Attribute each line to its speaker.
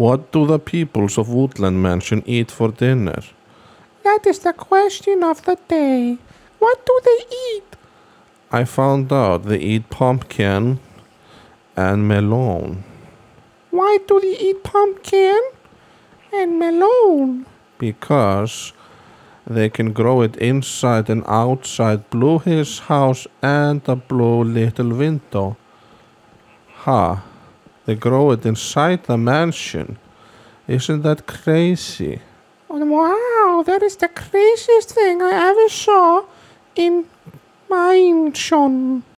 Speaker 1: What do the peoples of Woodland Mansion eat for dinner?
Speaker 2: That is the question of the day. What do they eat?
Speaker 1: I found out they eat pumpkin and melon.
Speaker 2: Why do they eat pumpkin and melon?
Speaker 1: Because they can grow it inside and outside Blue His house and the blue little window. Ha! They grow it inside the mansion. Isn't that crazy?
Speaker 2: Wow, that is the craziest thing I ever saw in mansion.